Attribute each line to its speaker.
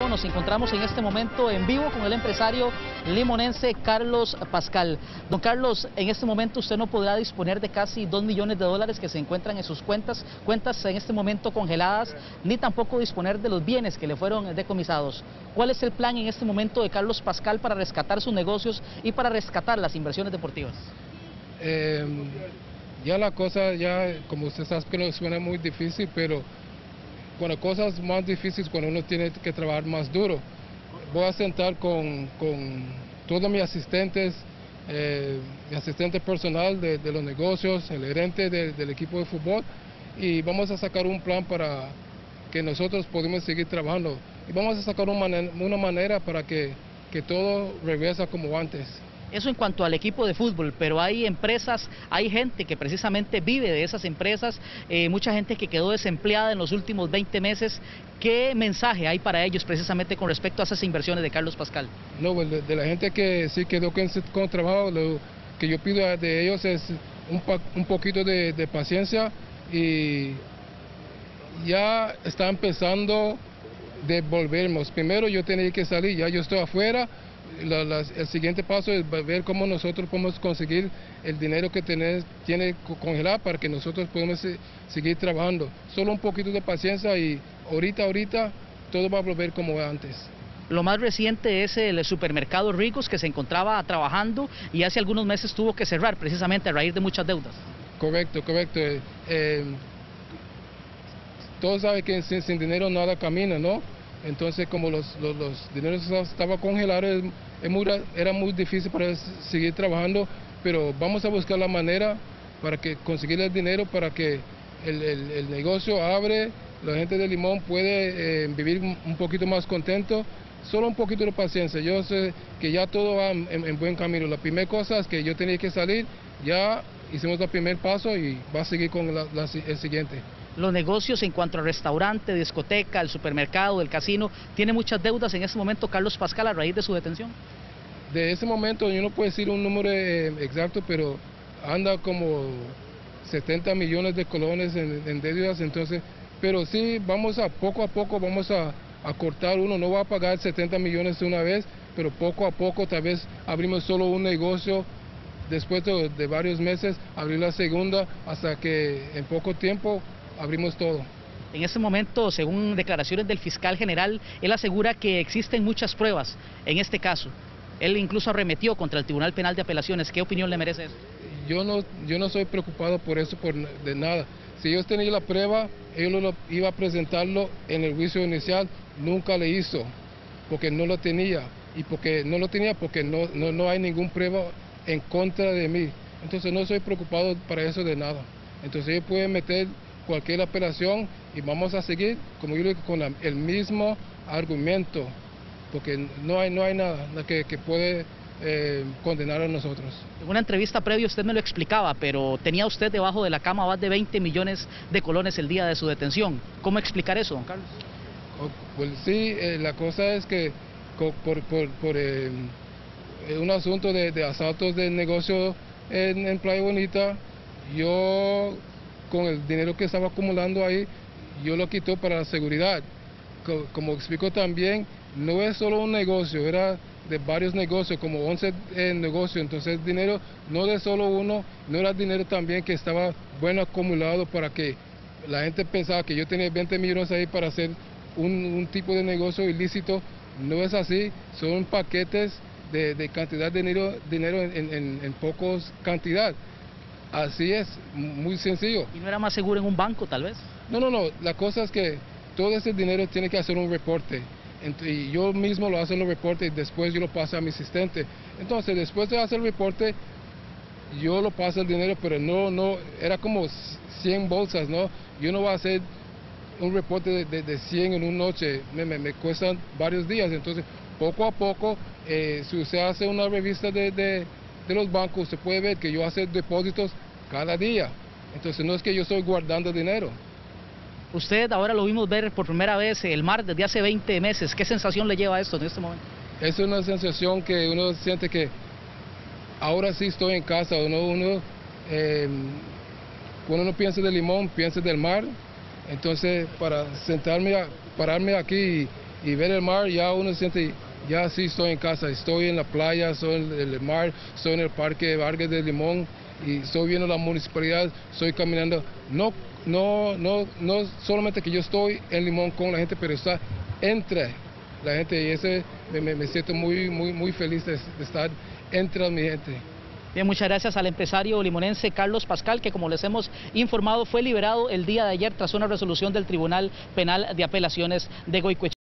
Speaker 1: Nos encontramos en este momento en vivo con el empresario limonense Carlos Pascal. Don Carlos, en este momento usted no podrá disponer de casi 2 millones de dólares que se encuentran en sus cuentas en este momento congeladas, ni tampoco disponer de los bienes que le fueron decomisados. ¿Cuál es el plan en este momento de Carlos Pascal para rescatar sus negocios y para rescatar las inversiones deportivas?
Speaker 2: Ya la cosa, como usted sabe, que no suena muy difícil, pero cuando cosas más difíciles, cuando uno tiene que trabajar más duro. Voy a sentar con todos mis asistentes, mi asistente personal de los negocios, el gerente del equipo de fútbol, y vamos a sacar un plan para que nosotros podamos seguir trabajando. Y vamos a sacar una manera para que todo regrese como antes.
Speaker 1: Eso en cuanto al equipo de fútbol, pero hay empresas, hay gente que precisamente vive de esas empresas, mucha gente que quedó desempleada en los últimos 20 meses. ¿Qué mensaje hay para ellos precisamente con respecto a esas inversiones de Carlos Pascal?
Speaker 2: No, pues de la gente que sí quedó con trabajo, lo que yo pido de ellos es un poquito de paciencia, y ya está empezando de volvernos. Primero yo tenía que salir, ya yo estoy afuera. El siguiente paso es ver cómo nosotros podemos conseguir el dinero que tiene congelado para que nosotros podamos seguir trabajando. Solo un poquito de paciencia y ahorita todo va a volver como antes.
Speaker 1: Lo más reciente es el supermercado Ricos, que se encontraba trabajando y hace algunos meses tuvo que cerrar precisamente a raíz de muchas deudas.
Speaker 2: Correcto. Todos saben que sin dinero nada camina, ¿no? Entonces, como los dineros estaban congelados, era muy difícil para seguir trabajando, pero vamos a buscar la manera para conseguir el dinero para que el negocio abre, la gente de Limón puede vivir un poquito más contento. Solo un poquito de paciencia. Yo sé que ya todo va en buen camino. La primera cosa es que yo tenía que salir, ya hicimos el primer paso y va a seguir con el siguiente.
Speaker 1: Los negocios en cuanto al restaurante, discoteca, el supermercado, el casino, ¿tiene muchas deudas en este momento Carlos Pascal a raíz de su detención?
Speaker 2: De ese momento yo no puedo decir un número exacto, pero anda como 70 millones de colones en deudas, entonces, pero sí, poco a poco vamos a cortar uno, no va a pagar 70 millones de una vez, pero poco a poco tal vez abrimos solo un negocio. Después de varios meses abrir la segunda, hasta que en poco tiempo abrimos todo.
Speaker 1: En este momento, según declaraciones del fiscal general, él asegura que existen muchas pruebas en este caso. Él incluso arremetió contra el Tribunal Penal de Apelaciones. ¿Qué opinión le merece eso?
Speaker 2: Yo no soy preocupado por eso, de nada. Si ellos tenían la prueba, ellos iba a presentarlo en el juicio inicial, nunca le hizo, porque no lo tenía, y porque no hay ninguna prueba en contra de mí. Entonces no soy preocupado para eso de nada. Entonces ellos pueden meter cualquier apelación y vamos a seguir, como yo digo, con el mismo argumento, porque no hay nada que puede condenar a nosotros.
Speaker 1: En una entrevista previa usted me lo explicaba, pero tenía usted debajo de la cama más de 20 millones de colones el día de su detención. ¿Cómo explicar eso, don Carlos?
Speaker 2: Pues sí, la cosa es que por un asunto de asaltos de negocio en Playa Bonita, yo con el dinero que estaba acumulando ahí, yo lo quité para la seguridad. Como explico también, no es solo un negocio, era de varios negocios, como 11 negocios, entonces el dinero no de solo uno, no era dinero también que estaba bueno acumulado para que la gente pensaba que yo tenía 20 millones ahí para hacer un tipo de negocio ilícito. No es así, son paquetes de cantidad de dinero en pocos cantidad. Así es, muy sencillo.
Speaker 1: ¿Y no era más seguro en un banco, tal vez?
Speaker 2: No, la cosa es que todo ese dinero tiene que hacer un reporte. Y yo mismo lo hago en el reporte y después yo lo paso a mi asistente. Entonces, después de hacer el reporte, yo lo paso el dinero, pero no, era como 100 bolsas, ¿no? Yo no voy a hacer un reporte de 100 en una noche, me cuestan varios días. Entonces, poco a poco, si usted hace una revista de los bancos, usted puede ver que yo hago depósitos cada día. Entonces, no es que yo estoy guardando dinero.
Speaker 1: Usted ahora lo vimos ver por primera vez el mar desde hace 20 meses. ¿Qué sensación le lleva esto en este momento?
Speaker 2: Es una sensación que uno siente que ahora sí estoy en casa. Cuando uno piensa de Limón, piensa del mar. Entonces, para pararme aquí y ver el mar, ya uno siente, ya sí estoy en casa, estoy en la playa, estoy en el mar, estoy en el Parque Vargas de Limón y estoy viendo la municipalidad, estoy caminando, no solamente que yo estoy en Limón con la gente, pero está entre la gente y ese me siento muy feliz de estar entre mi gente.
Speaker 1: Bien, muchas gracias al empresario limonense Carlos Pascal, que como les hemos informado fue liberado el día de ayer tras una resolución del Tribunal Penal de Apelaciones de Goicoechea.